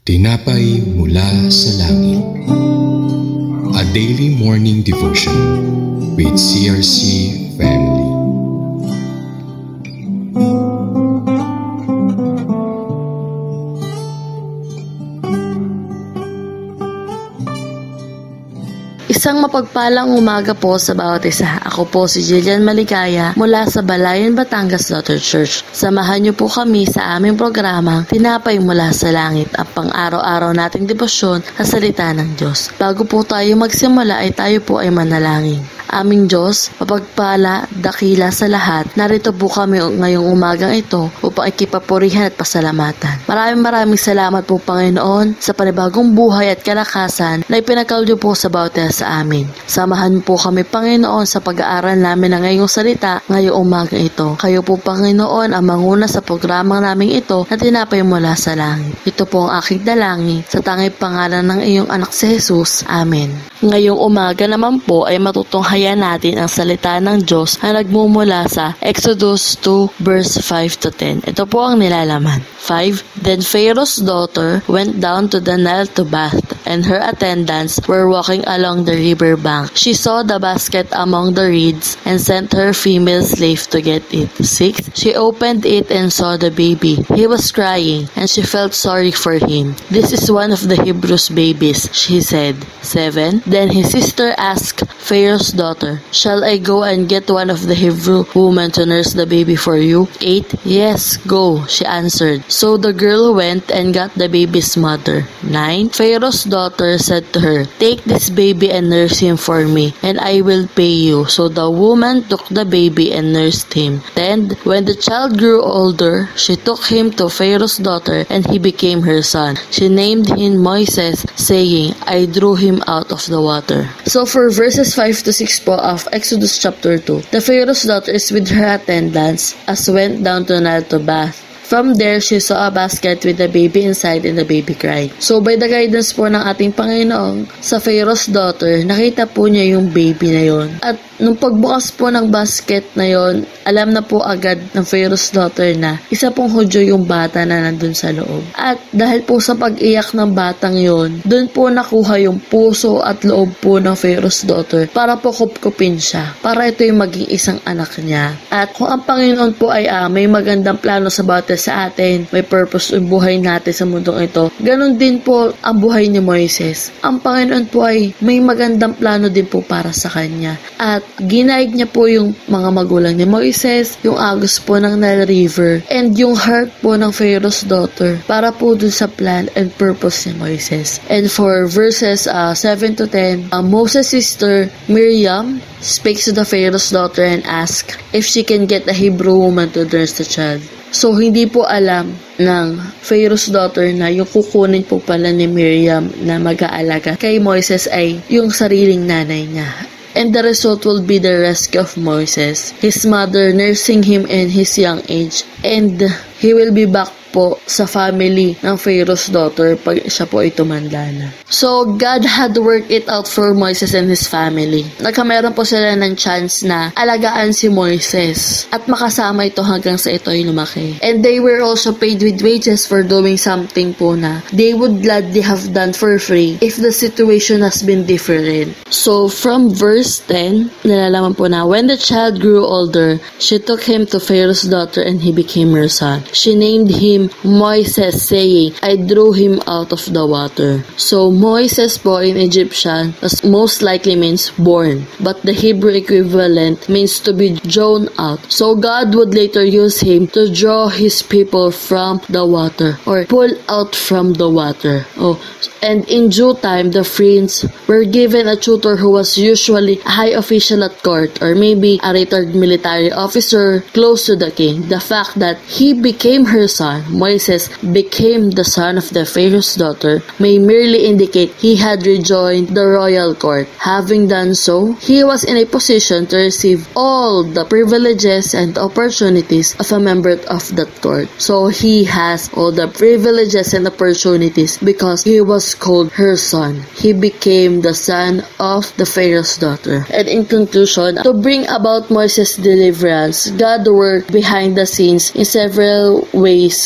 Tinapay mula sa langit. A daily morning devotion with CRC Family. Isang mapagpalang umaga po sa bawat isa. Ako po si Jillian Maligaya mula sa Balayan, Batangas Daughter Church. Samahan niyo po kami sa aming programang Tinapay Mula sa Langit, ang pang-araw-araw nating debosyon sa salita ng Diyos. Bago po tayo magsimula ay tayo po ay manalangin. Aming Diyos, mapagpala, dakila sa lahat, narito po kami ngayong umagang ito upang ikipapurihan at pasalamatan. Maraming salamat po Panginoon sa panibagong buhay at kalakasan na ipinagkaloob niyo po sa bawat isa sa amin. Samahan po kami Panginoon sa pag-aaral namin ng ngayong salita ngayong umagang ito. Kayo po Panginoon ang manguna sa programang namin ito na Tinapay Mula sa Langit. Ito po ang aking dalangin sa tanging pangalan ng iyong anak si Jesus. Amen. Ngayong umaga naman po ay matutunghayan natin ang salita ng Diyos na nagmumula sa Exodus 2 verse 5 to 10. Ito po ang nilalaman. 5. Then Pharaoh's daughter went down to the Nile to bath, and her attendants were walking along the river bank. She saw the basket among the reeds and sent her female slave to get it. 6. She opened it and saw the baby. He was crying, and she felt sorry for him. This is one of the Hebrews' babies, she said. 7. Then his sister asked Pharaoh's daughter, "Shall I go and get one of the Hebrew women to nurse the baby for you?" 8. Yes, go, she answered. So the girl went and got the baby's mother. 9. Pharaoh's daughter said to her, "Take this baby and nurse him for me, and I will pay you." So the woman took the baby and nursed him. 10. When the child grew older, she took him to Pharaoh's daughter, and he became her son. She named him Moises, saying, "I drew him out of the water." So for verses 5 to 6 po of Exodus chapter 2, the Pharaoh's daughter is with her attendants as went down to Nile to bath. From there, she saw a basket with the baby inside and the baby cried. So by the guidance po ng ating Panginoon, sa Pharaoh's daughter, nakita po niya yung baby na yon. At nung pagbukas po ng basket na yon, alam na po agad ng Pharaoh's daughter na isa pong Hudyo yung bata na nandun sa loob. At dahil po sa pag-iyak ng batang yon, dun po nakuha yung puso at loob po ng Pharaoh's daughter para po kupkupin siya, para ito yung maging isang anak niya. At kung ang Panginoon po ay may magandang plano sa bata sa atin, may purpose yung buhay natin sa mundong ito, ganun din po ang buhay ni Moises. Ang Panginoon po ay may magandang plano din po para sa kanya. At ginaid niya po yung mga magulang ni Moises, yung agos po ng Nile River, and yung heart po ng Pharaoh's daughter para po dun sa plan and purpose ni Moises. And for verses 7 to 10, Moses' sister Miriam speaks to the Pharaoh's daughter and asks if she can get a Hebrew woman to nurse the child. So, hindi po alam ng Pharaoh's daughter na yung kukunin po pala ni Miriam na mag-aalaga kay Moises ay yung sariling nanay niya. And the result will be the rescue of Moises, his mother nursing him in his young age, and he will be back po sa family ng Pharaoh's daughter pag siya po ay tumanda na. So, God had worked it out for Moises and his family. Nagkameron po sila ng chance na alagaan si Moises at makasama ito hanggang sa ito ay lumaki. And they were also paid with wages for doing something po na they would gladly have done for free if the situation has been different. So, from verse 10, nalalaman po na, when the child grew older, she took him to Pharaoh's daughter and he became her son. She named him Moises, saying, "I drew him out of the water." So, Moises po in Egyptian most likely means born, but the Hebrew equivalent means to be drawn out. So, God would later use him to draw his people from the water or pull out from the water. And in due time, the friends were given a tutor who was usually a high official at court or maybe a retired military officer close to the king. The fact that he became her son, Moises became the son of the Pharaoh's daughter, may merely indicate he had rejoined the royal court. Having done so, he was in a position to receive all the privileges and opportunities of a member of that court. So he has all the privileges and opportunities because he was called her son. He became the son of the Pharaoh's daughter. And in conclusion, to bring about Moises' deliverance, God worked behind the scenes in several ways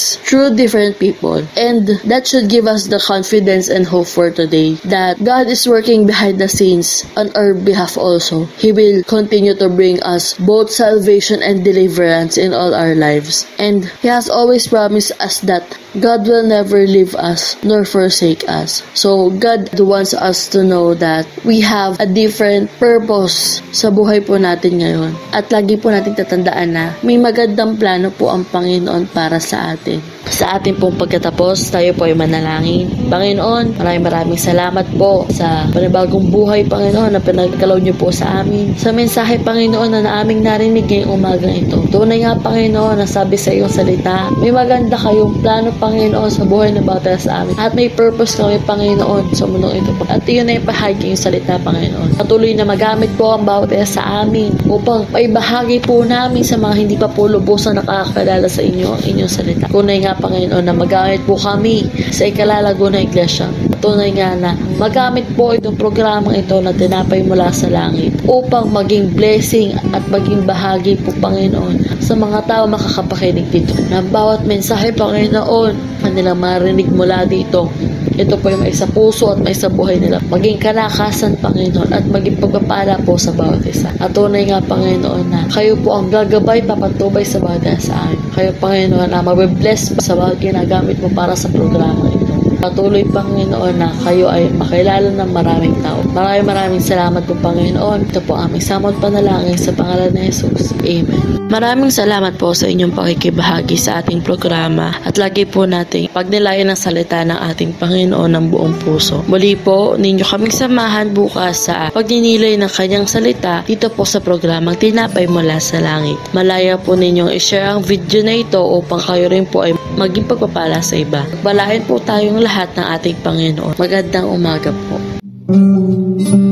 things through different people. And that should give us the confidence and hope for today that God is working behind the scenes on our behalf also. He will continue to bring us both salvation and deliverance in all our lives. And He has always promised us that God will never leave us nor forsake us. So God wants us to know that we have a different purpose sa buhay po natin ngayon. At lagi po natin tatandaan na may magandang plano po ang Panginoon para sa atin. Sa ating pong pagkatapos, tayo po ay manalangin. Panginoon, maraming salamat po sa panibagong buhay, Panginoon, na pinagkalaw niyo po sa amin. Sa mensahe, Panginoon, na aming narinig ngayong umagang ito. Tunay nga, Panginoon, na sabi sa iyong salita, may maganda kayong plano, Panginoon, sa buhay na bawat sa amin. At may purpose kami, Panginoon, sa mundong ito. At iyon na ipahagi yung salita, Panginoon. Patuloy na magamit po ang bawat sa amin upang maibahagi po namin sa mga hindi pa po lubusan nakakakilala sa inyo ang inyong salita. Tunay nga, Panginoon, na magamit po kami sa Ikalalago na Iglesia. Tunay nga na magamit po itong programang ito na tinapay mula sa langit upang maging blessing at maging bahagi po, Panginoon, sa mga tao makakapakinig dito. Na bawat mensahe, Panginoon, kanilang marinig mula dito, ito po yung may sa puso at may sa buhay nila. Maging kalakasan, Panginoon, at maging pagpapala po sa bawat isa. At tunay nga, Panginoon, na kayo po ang gagabay, papatubay sa bawat isa sa amin. Kayo, Panginoon, na mabibless sa bawat ginagamit mo para sa programa ito. Patuloy, Panginoon, na kayo ay makilala ng maraming tao. Maraming salamat po, Panginoon. Ito po aming samot panalangin sa pangalan ni Jesus. Amen. Maraming salamat po sa inyong pakikibahagi sa ating programa at lagi po nating pagnilayan ng salita ng ating Panginoon ng buong puso. Muli po, ninyo kaming samahan bukas sa pagninilay ng kanyang salita dito po sa programang Tinapay Mula sa Langit. Malaya po ninyong i-share ang video na ito upang kayo rin po ay maging pagpapala sa iba. Balahin po tayong lahat ng ating Panginoon. Magandang umaga po.